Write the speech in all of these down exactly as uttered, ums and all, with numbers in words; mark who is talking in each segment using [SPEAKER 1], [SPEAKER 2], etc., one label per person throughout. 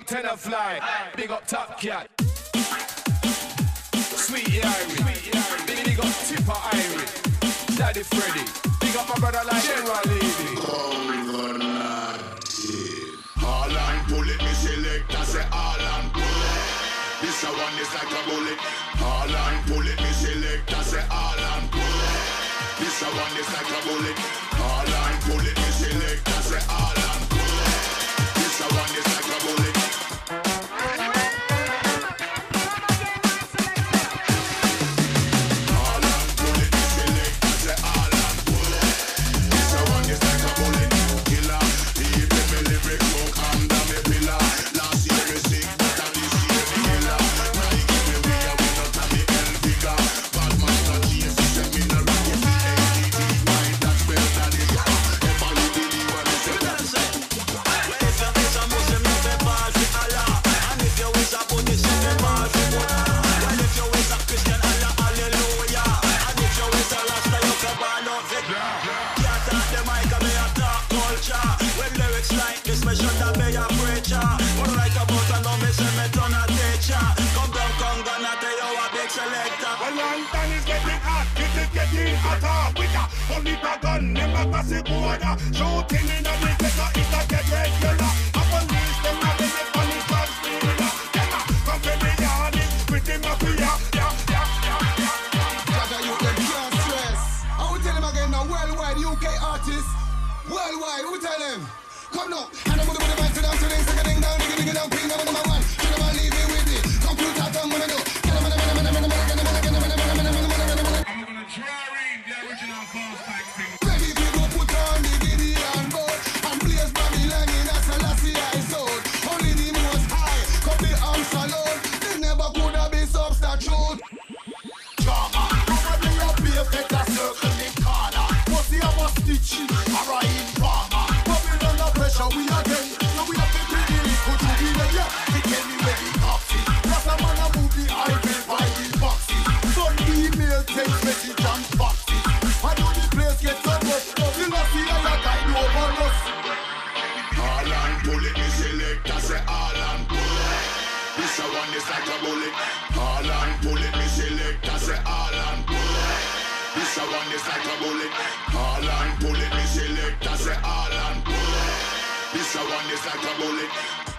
[SPEAKER 1] up Tenor Fly, big up Top Cat, Sweetie Irie, big, big up Tipper Irie, Daddy Freddy, big up my brother like General Levy.
[SPEAKER 2] All and pull it, me select, I say all and pull it. This a one is like a bullet. All and pull it, me select, I say all and pull it. This a one is like a bullet. All and pull it, me select, I say all and pull it. This a one is like a bullet.
[SPEAKER 3] Shooting in a nigga, it's a get regular. I police them, I been the funny club stealer. Come to the yard, with the mafia.
[SPEAKER 4] Jaja, you them can't stress. I will tell them again now, worldwide U K artists. Worldwide, who tell them? Come now, and I'm gonna put the mic to them today. Sing a ding down, ding ding down, ping down number one. Should have leave it with me. Computer, come on, do. I'm gonna try read the original false type thing. Ready people put on the Gideon boat and blaze Babylon in a Selassie I sold. Only the most high could be arms alone. They never could have been substitute. Drama, probably a beer better circle in corner. Must see a must stitch in or a in drama. Babylon no pressure we again. So we have to bring it in. Could you be there? Yeah, they tell me where the cops is. Plus a man a movie I will buy the boxes. Some email text message and boxes. I know the place gets so much. You not see a lot I know about us.
[SPEAKER 2] All and pull it, me select, I say all and pull it. This a one is like a bullet. All and pull it, me select, I say all and pull it. This a one is like a bullet. All and pull it, me select, I say all and pull it. This a one is like a bullet.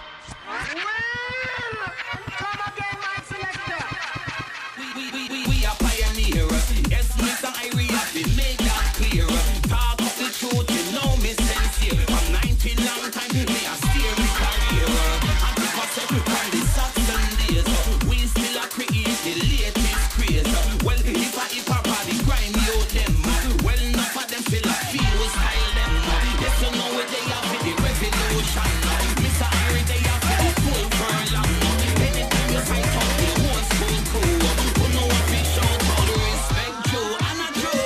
[SPEAKER 5] Come again, my selector.
[SPEAKER 6] We, we, we, we, we are pioneer. Yes, Mister Irie, we make that clear. Talk of the truth, you know me sincere. From nineteen long time, me a steer me career. And because from the Saxon days, we still a create the latest craze. Well, if I if I party grind me out them, well enough of them still a feel we style them. Yes, you know what they have for the revolution. Mister Irie, they have for the full furlong. Anytime you fight up the whole school crew, who know what we shout all the respect you and a true.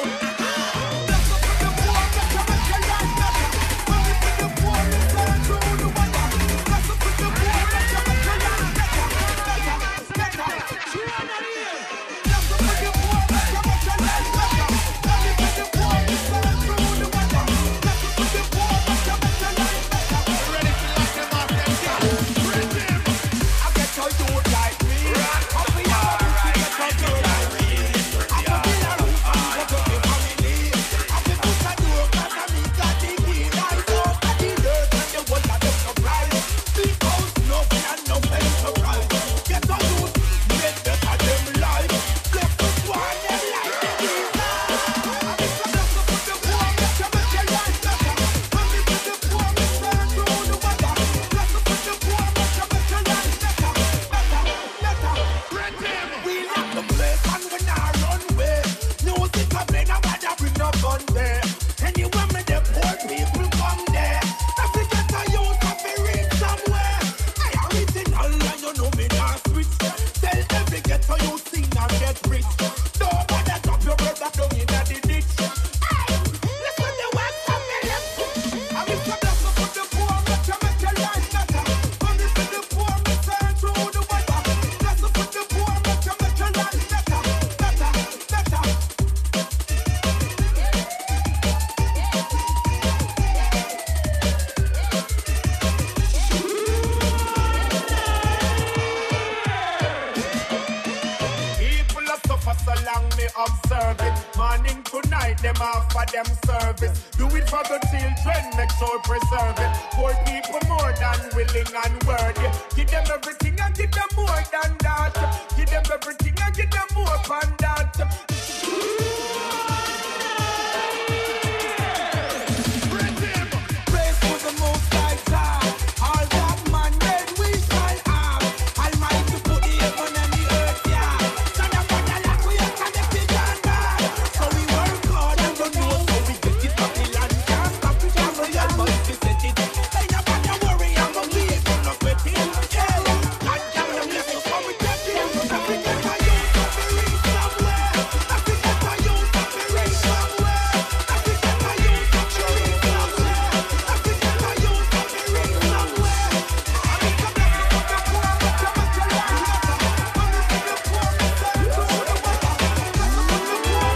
[SPEAKER 3] me observe it. Morning to night, them offer them service. Do it for the children, make sure preserve it. Poor people more than willing and worthy. Give them everything and give them more than that. Give them everything and give them more than that. Praise for the Most High God. All that man made we shall have. Almighty put the heaven and the earth, yeah. So the mother like we are connected on God. So we work hard and don't know so we get it up the land. Can't stop it, can't we almighty set it. Ain't nobody worry, I'm a way to look with him. Yeah, God can them bless us when we get him. Africa can use to be reach somewhere. Africa can use to be reach somewhere. Africa can use to be reach somewhere. Africa can use to be reach somewhere. Africa bless us with the poor, but you make your life better. When you see the poor, you say to the weather. Bless us with the poor, but you make your life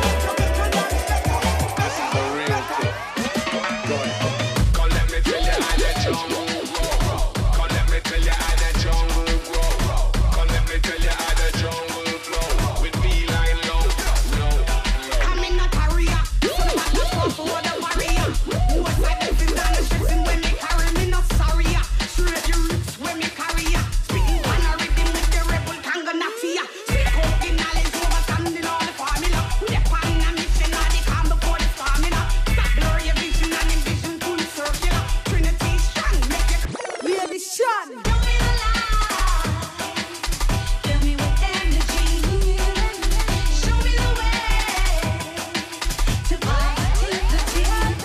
[SPEAKER 3] better.
[SPEAKER 1] For real thing. Good. Come let me tell you how the jungle grow. Come let me tell you how the jungle grow. Come let me tell you how the jungle flow. With feline low, low.
[SPEAKER 5] I'm in a career. Somebody come for the warrior. What's like this is on the stressing when me carry me no sorry. Straight your roots when me carry ya. Spitting on a rhythm with the rebel Kanga Natia. Speak out the knowledge overstanding all the formula. Step on a mission all the calm before the stamina. Stop blur your vision and envision full circular. Trinity strong, make it really shine. Show me the light. Fill me with energy. Show me the way to positivity.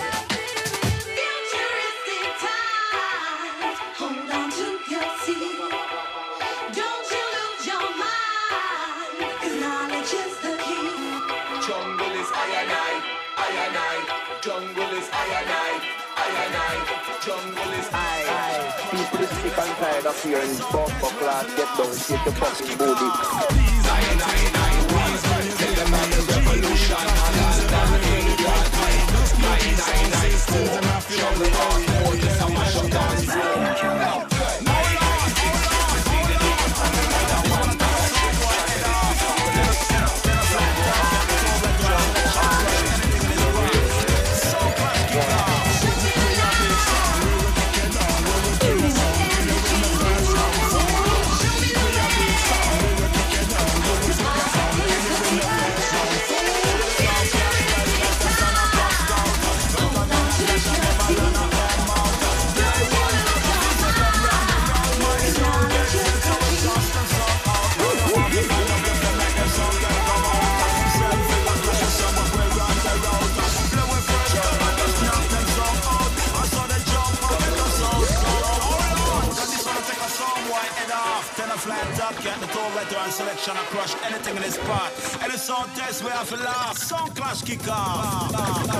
[SPEAKER 5] Futuristic times. Hold on to your seat. Don't you lose your mind. 'Cause knowledge is the key.
[SPEAKER 1] Jungle is I and I, I and I. Jungle is I and I, I and I. Jungle is I.
[SPEAKER 7] People is sick and tired of hearing bumper class, get down, shake the fucking booty.
[SPEAKER 1] I and I, I, please. Tell them about the revolution and understanding God. I, I, I, I, jungle on board, yes, I'm a shutdown.
[SPEAKER 3] Selection I crush anything in this part. Any song test where I feel lost. Song clash kick off.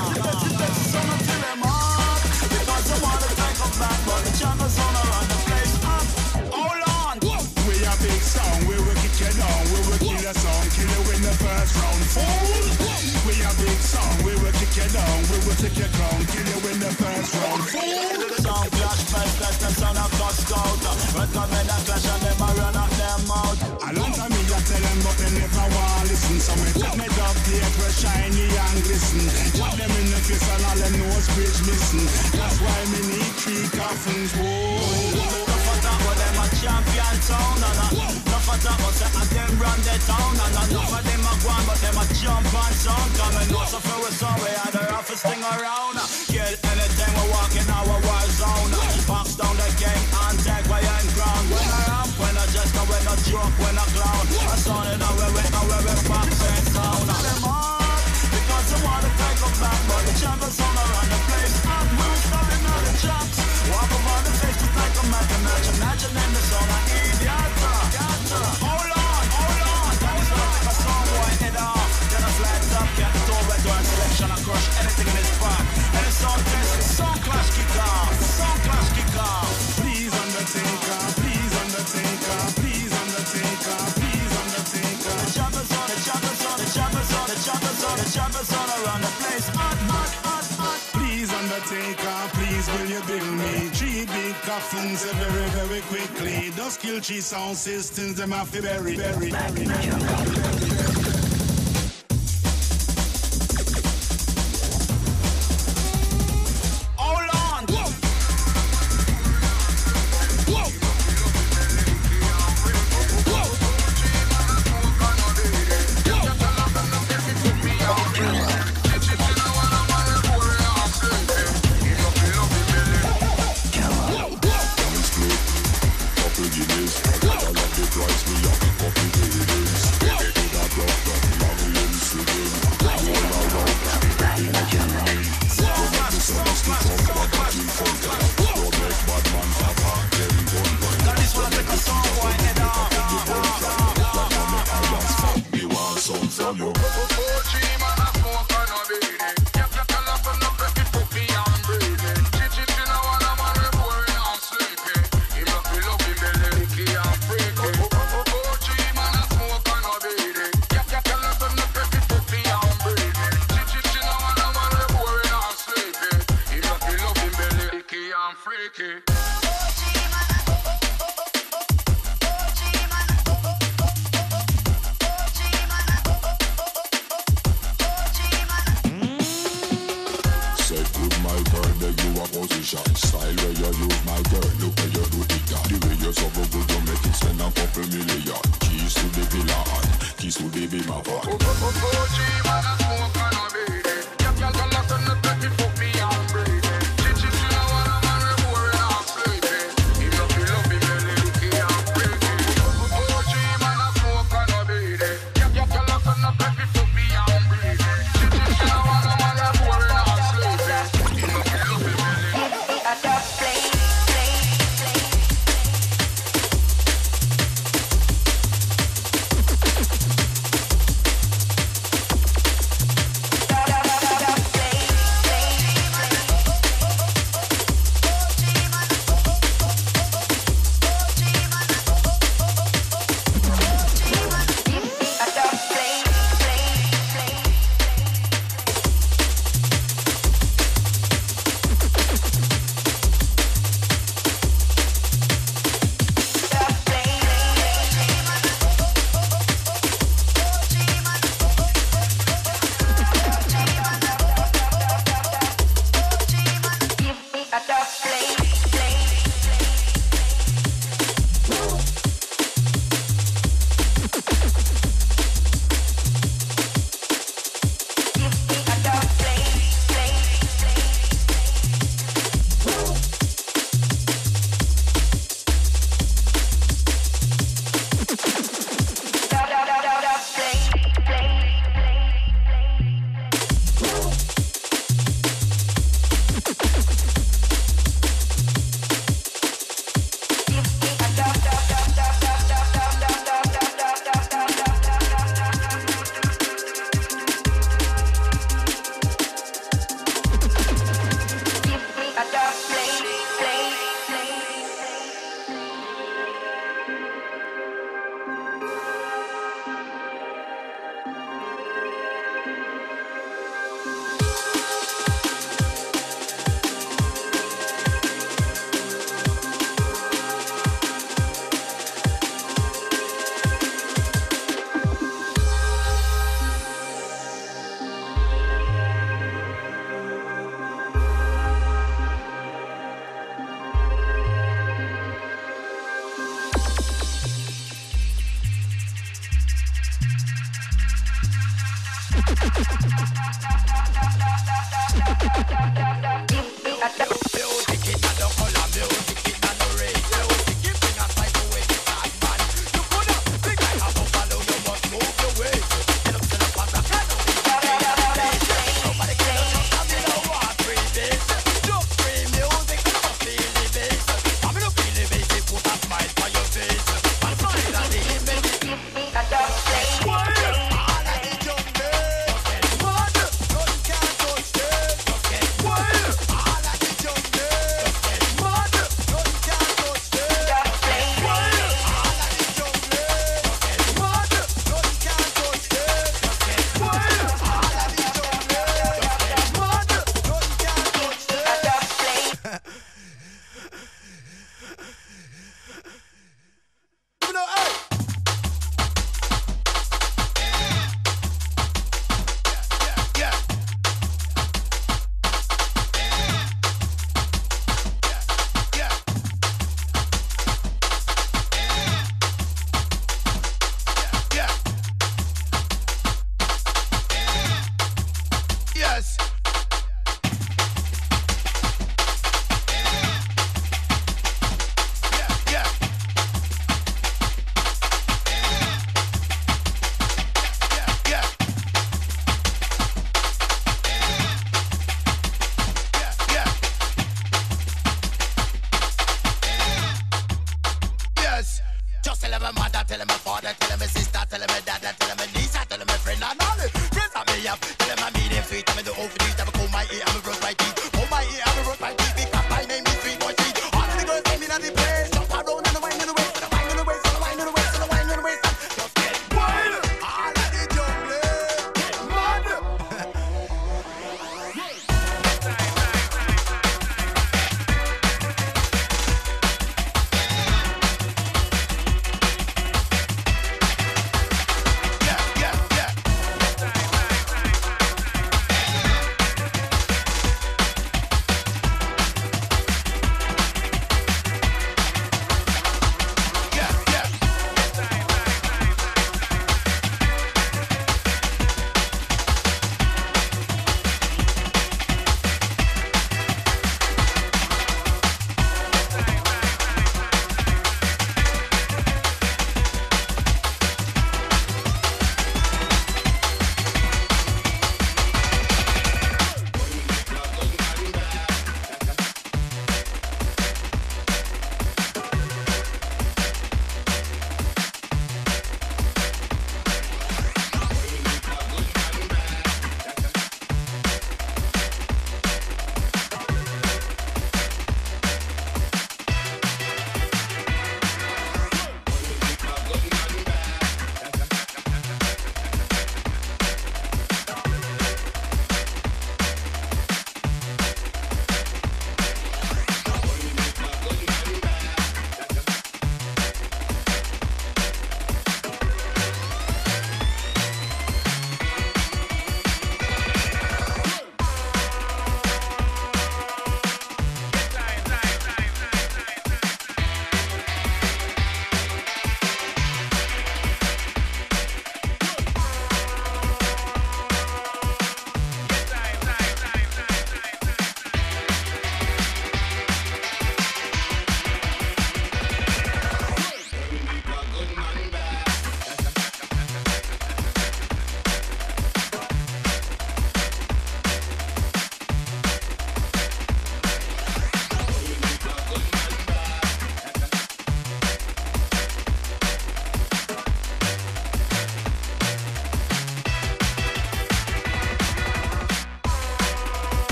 [SPEAKER 3] Song until them up. Because I want to take a back, but the channel's on around the place. Hold on.
[SPEAKER 4] We a big song, we will kick you down. We will kill a song, kill you in the first round. Fool. We a big song, we will kick you down. We will take your crown, kill you in the first round. Fool.
[SPEAKER 3] Song clash, first clash, the sound of God scout. Recommend a clash and them a run out them out.
[SPEAKER 4] A long time me a tell them, but they never want listen. So me take me dub plate where shiny and glisten. Put them in the face and all them nose bridge listen. That's why me need three coffins. Whoa.
[SPEAKER 3] No for that, but them a champion town. No for that, but say a them run the town. And no for them a go on, but them a jump on sound. Come and know so for we saw we had the roughest thing around. Kill anything we walk in our war zone. Box down the game and take away and ground. When I rap, when I just go, when I joke, when I clown. I saw it now where we now where we box and sound. Them up, because I want to take them back, but the champions on around the place. I'm moving, stopping all the chops. Walk over the face just like a match, match, imagine in the zone. I idiot. Hold on, hold on. That is when I take a song, boy, head off. Then I fly it up, get the door, red door, and selection. I crush anything in this park. And it's on test, song clash kick off. Song clash kick off.
[SPEAKER 4] Please Undertaker, please Undertaker, please Undertaker, please Undertaker.
[SPEAKER 3] The choppers on, the choppers on, the choppers on, the choppers on, the choppers on around the place. Hot, hot, hot, hot.
[SPEAKER 4] Please Undertaker, please will you build me three big coffins uh, very, very quickly. Those kill tree sound systems, them have to very, very, very, very, very, very.
[SPEAKER 2] freaky.
[SPEAKER 8] Say good my girl, make you a position. Style where you use my girl, look where you do it that. The way you so good, you make it spend a couple million. Keys to the villa and keys to the Bima van.
[SPEAKER 2] O G man a smoke and a beat it. Girl, girl, girl, I send the dirty fuck me and breathe it. She, she, she a want a man we boring and sleepy. He love me, love me, belly looky and pretty. O G man a smoke and a beat it. Girl, girl, girl, I send the dirty fuck me and breathe it. She, she, she a want a man we boring and sleepy. He love me, love me, belly.
[SPEAKER 5] I just play, play, play.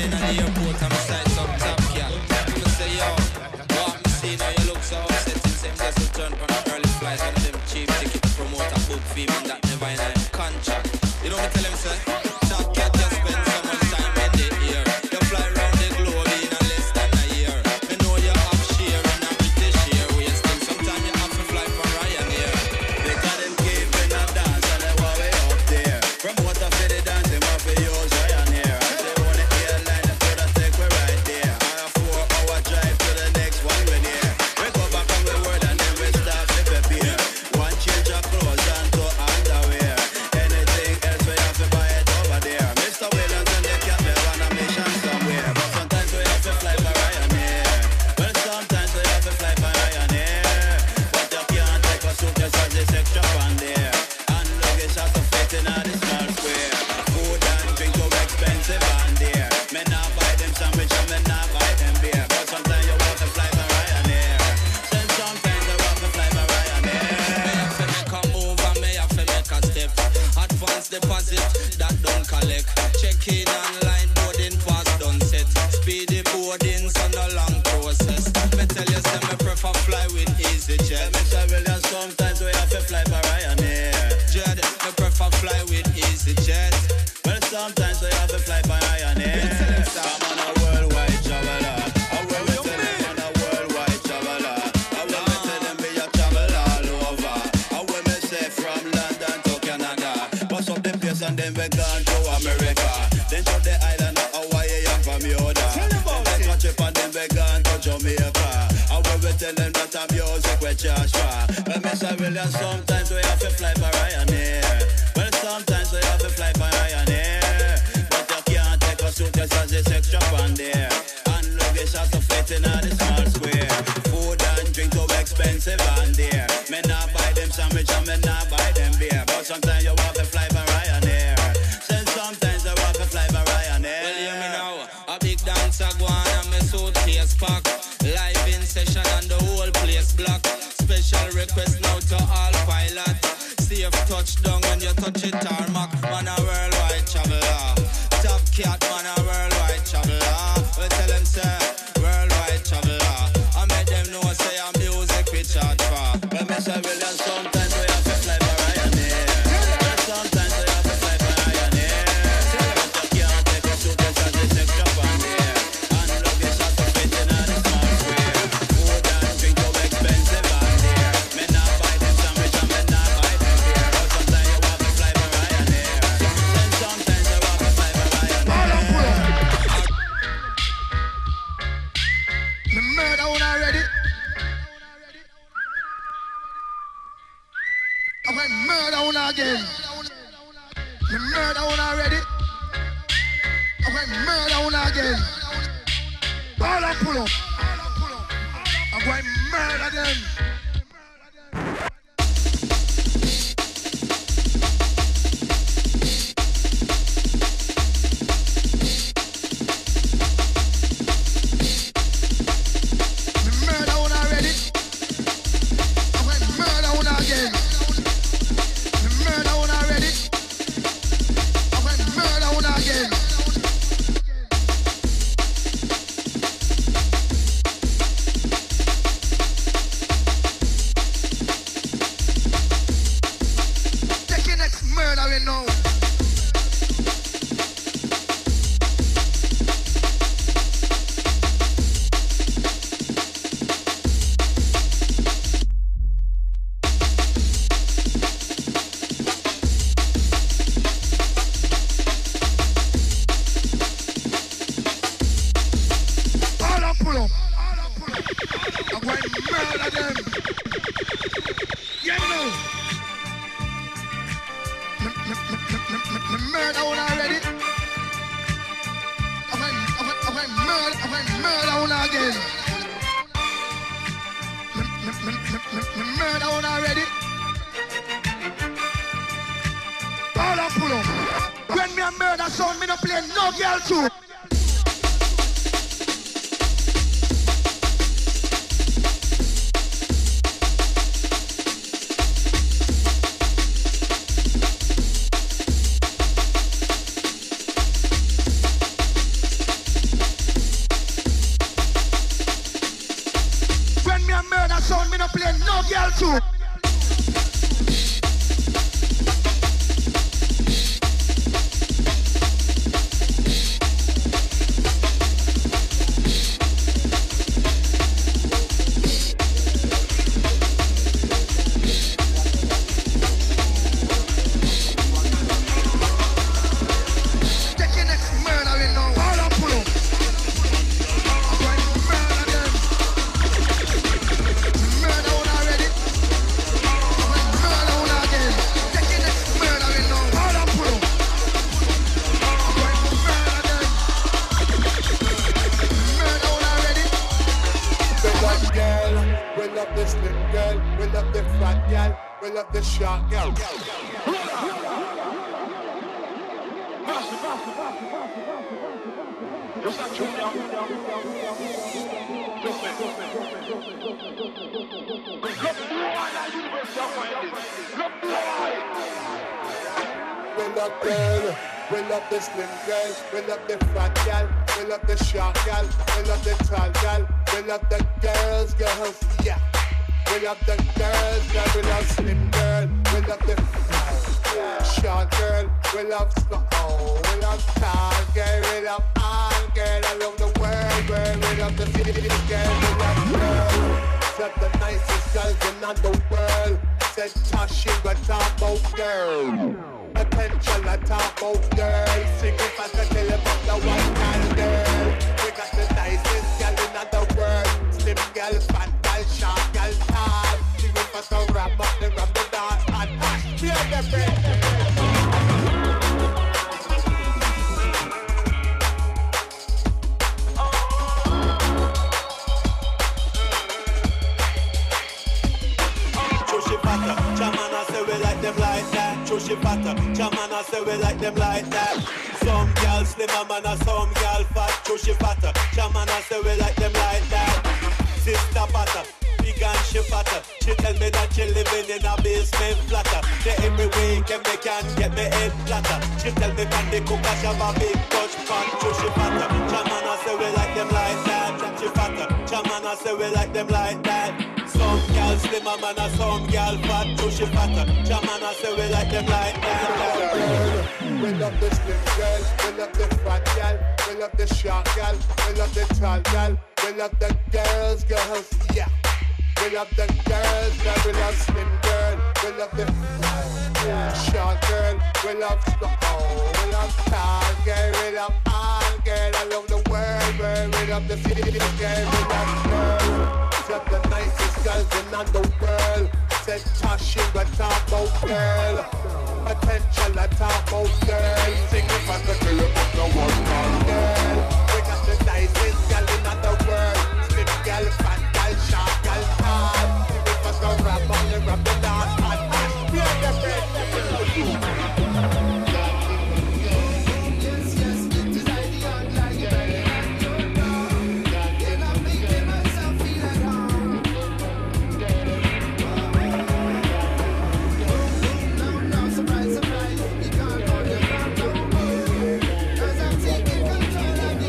[SPEAKER 6] plane at the airport and my sights up top, yeah. I'ma say, yo, what me see now you look so upsetting. Same just return from the early flight. One of them cheap ticket promoter book fee, man, that never in a contract. You know what I tell him, sir? Top cat just spend so much time in the air. You fly around the globe in a less than a year. You know you have share in a British Airways. Sometimes you have to fly for Ryanair.
[SPEAKER 9] They got them keeping a dance and they want way up there. Promoter for the dance, they want to use Ryanair. And they want the airline, they could have take me right there. On a four hour drive to the next one when here. We go back on the word and then we start to prepare. One change of clothes and to underwear. Anything else we have to buy it over there. Mister Williams and the cat, they run a mission somewhere. But sometimes we have to fly for Ryanair. Well, sometimes we have to fly for Ryanair. But you can't take a suitcase as this extra on there. And luggage has to fit in a the small square. Food and drink so expensive on there. Me not buy them sandwich and me not buy them beer. But sometimes you have to fly for Ryanair. Then sometimes you have to fly for Ryanair.
[SPEAKER 6] Me have to make a move and me have to make a step. Advance deposit, that don't collect. Check in online, boarding pass done set. Speedy boarding, so no long process. Me tell you, say me prefer fly with EasyJet.
[SPEAKER 9] Mister Williams, sometimes we have to fly for Ryanair.
[SPEAKER 6] Jet, me prefer fly with EasyJet.
[SPEAKER 9] Well, sometimes we have to fly for Ryanair. I'm on a worldwide traveler. I will be telling on a worldwide traveler. I will be telling me I travel all over. I will be say from London to Canada. Bust up the place and then we gone to America. Then to the island of Hawaii and Bermuda. Then we catch up and then we gone to Jamaica. I will be telling that I'm music with Joshua. Well, Mister Williams, sometimes we have to fly for Ryanair. Well, sometimes we have to fly for Ryanair. But you can't take a suitcase as this extra on there. And luggage has to fit in a the small square. Food and drink so expensive on there. Me not buy them sandwich and me not buy them beer. But sometimes you have to fly for Ryanair. Then sometimes you have to fly for Ryanair.
[SPEAKER 6] Well, hear me now. A big dance a go on and me suitcase pack. Live in session and the whole place block. Special request now to all pilot. Safe touchdown when you touch it tarmac. Man a worldwide traveler. Top cat man a worldwide traveler. We tell them say worldwide traveler. I make them know say I'm music we charge for.
[SPEAKER 9] Well, Mister Williams, sometimes we have to fly for Ryanair. Well, sometimes we have to fly for Ryanair. But you can't take a suitcase as this extra on there. And luggage has to fit in a the small square. Food and drink so expensive on there. Me not buy them sandwich and me not buy them beer. But sometimes you have to fly for Ryanair. Then sometimes you have to fly for Ryanair.
[SPEAKER 4] Me murder one already. I'm going murder one again. Me murder one already. I'm going murder one again. All up pull up. I'm going murder them. Me murder one already. I'm going murder one again. Me murder one already. I'm going murder one again. Take your next murdering now. All up pull up. I'm going to murder them. Yeah, you know. Me, me, me, me, me, me, me murder one already. I'm going, I'm going, I'm going to murder, I'm going to murder one again. Me, me, me, me, me, me murder one already. All up pull up. When me a murder sound, me no play no girl too. short girl too.
[SPEAKER 2] Shot girl. We love girl, we love the slim girl, we love the fat girl, we love the short girl, we love the tall girl, we love the girls, girls, yeah. We love the girls, girl, we love slim girl, we love the uh, short girl, we love oh, we love tall girl, we love all girl, I love the world, girl, we love the city girl, we love girl, said the nicest girls in the world, said Tashi, but talk about girl, attention, I talk about girl, sing it fast, I tell about the one kind girl, we got the nicest girl in the world, slim girl, fat girl, short girl, tall, sing it fast, I rap up the rap the dance, and I feel the breath.
[SPEAKER 9] Jamana say we like them like that. Chushy fatter. Jamana say we like them like that. Some girl slimmer man and some girl fat. Chushy fatter. Jamana say we like them like that. Sister fatter. Big and she fatter. She tell me that she living in a basement flatter. Say every weekend me can get me head flatter. She tell me can the cook she have a big touch pan. Chushy fatter. Jamana say we like them like that. She fatter. Jamana say we like them like that. Some girl slimmer man and some girl fat, chushy fatter. Jamana say we like them like that.
[SPEAKER 2] We love the slim girl, we love the fat girl, we love the short girl, we love the tall girl, we love the girls, girls, yeah. We love the girls, girl, we love slim girl, we love the uh, short girl, we love oh, we love tall girl, we love all girl, I love the world, girl, we love the city girl, we love girl. Said the nicest girls in the world. Said Tashi, but talk about girl. Attention, I talk about girl. Sing it for the girl, but no one called girl. We got the nicest girl in the world. Slim girl, fat girl, short girl, tall. Sing it for the rap on the rap the dance. And I feel the breath.
[SPEAKER 4] Surprise, surprise, you can't hold your back. Cause I'm taking control of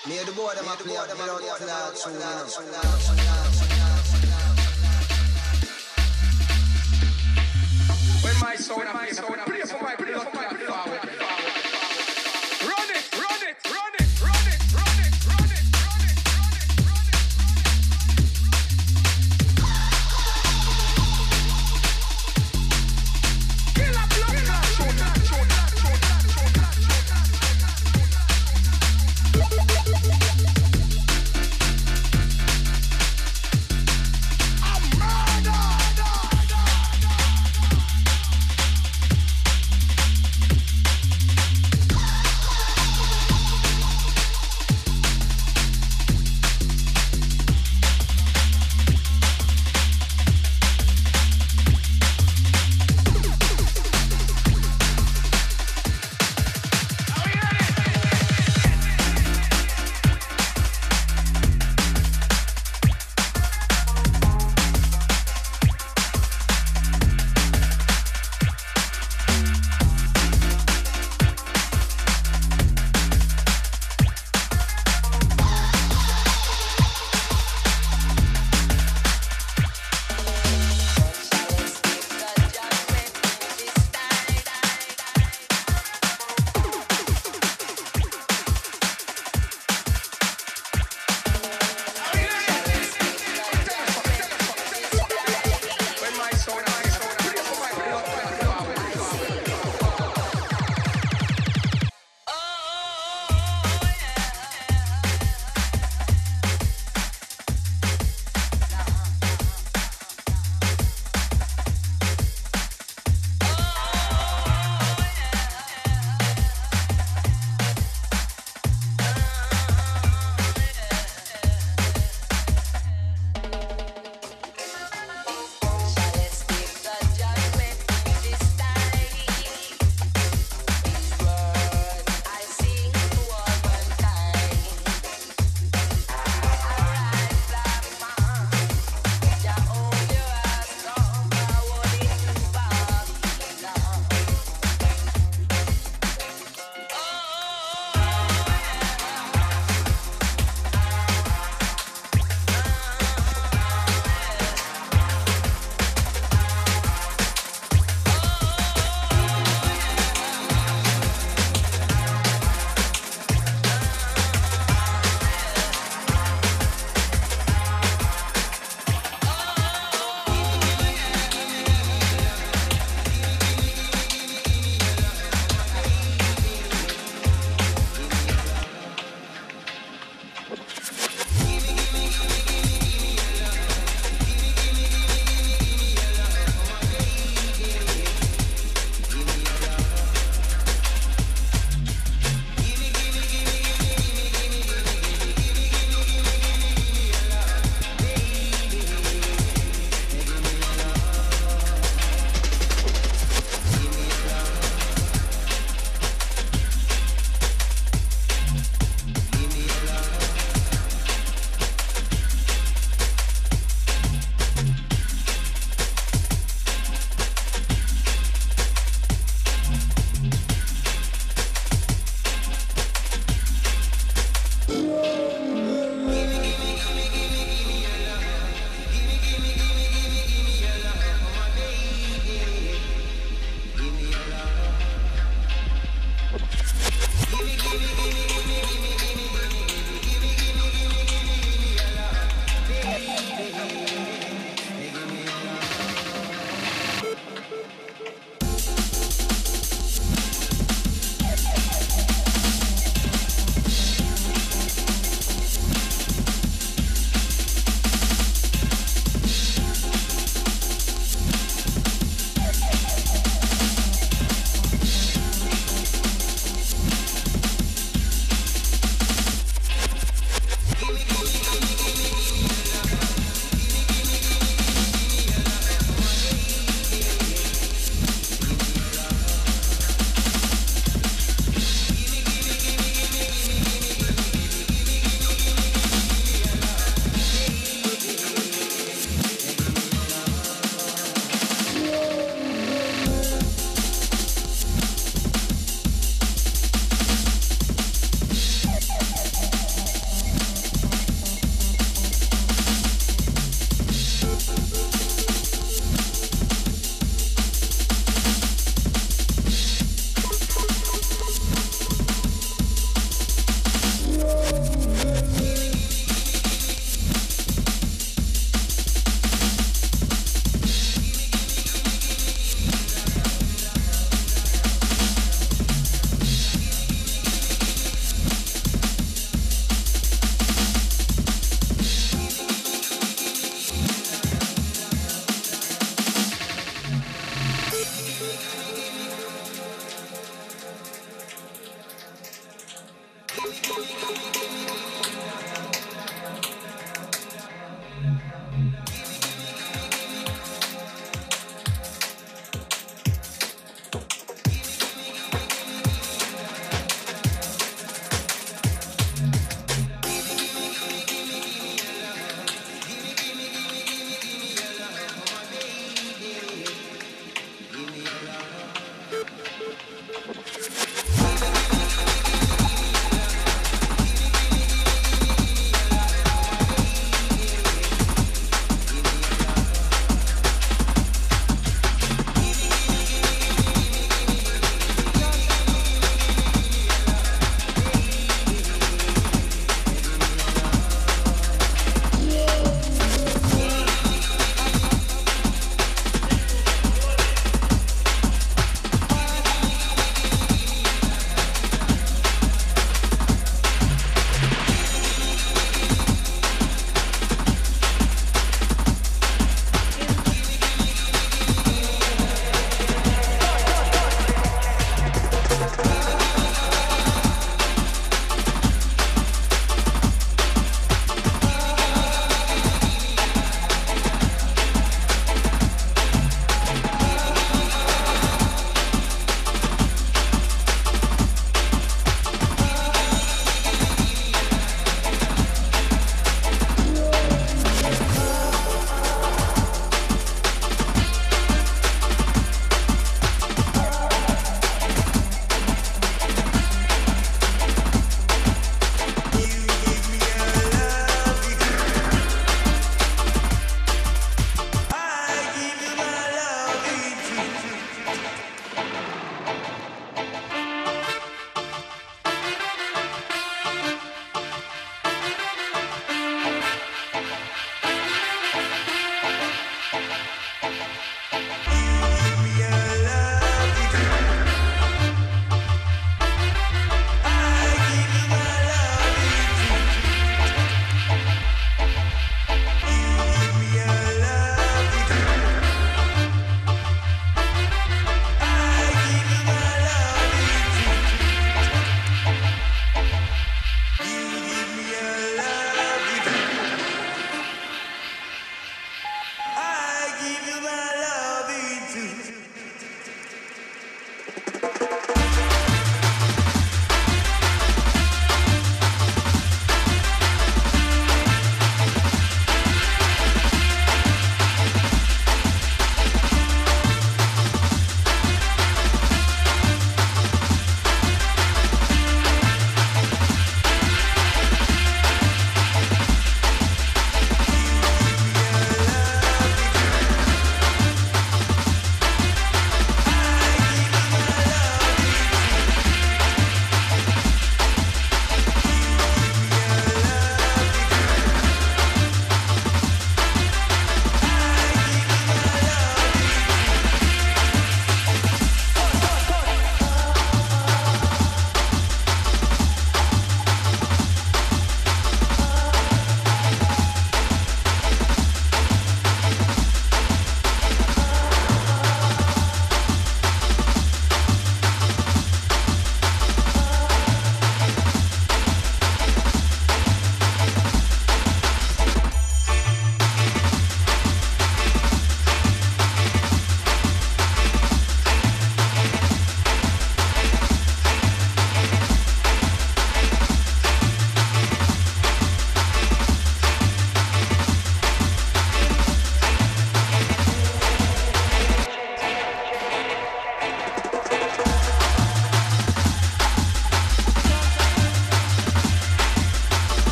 [SPEAKER 10] Me the boy them a play out, me don't play out soon, you know.
[SPEAKER 11] When my sound appears, I play for my blood clot forward. Run it, run it, run it, run it, run it, run it, run it, run it, run it. Kill a blood clot, shoot that, shoot that, shoot that, shoot that, shoot that.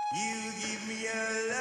[SPEAKER 12] You give me your